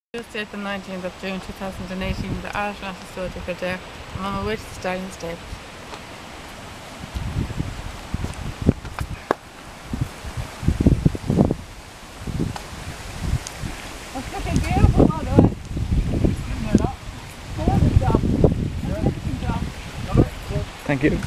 Tuesday the 19th of June 2018, the Irish National Soldier Kildare. I'm on my way to the Stallion Stables. It's looking beautiful, by the way. Gorgeous job. Magnificent job. Thank you.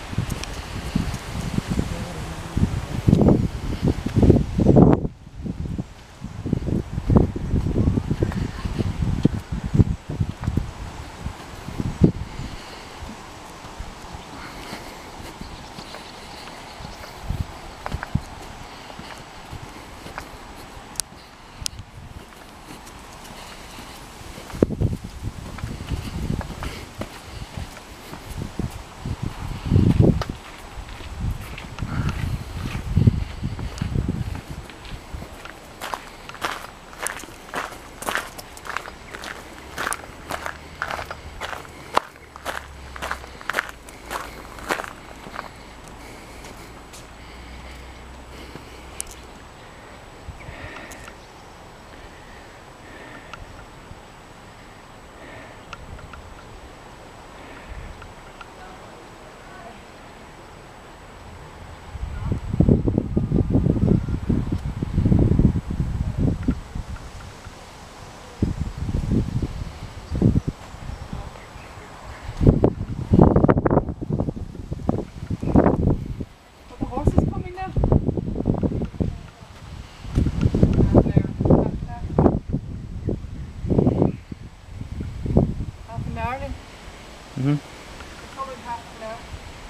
Probably half an hour.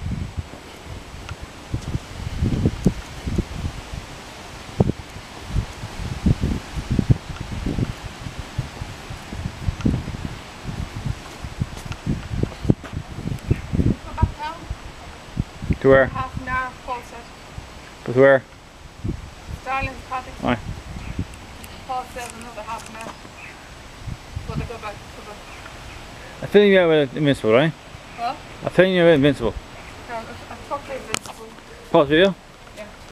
Go back down. To where? Half an hour, Paul said. But where? Starling's Paddock. Aye. Paul said another half an hour. But I go back to the... I think you're with Invincible, right? What? I think you're with Invincible. No, I talked to Invincible. Pause video.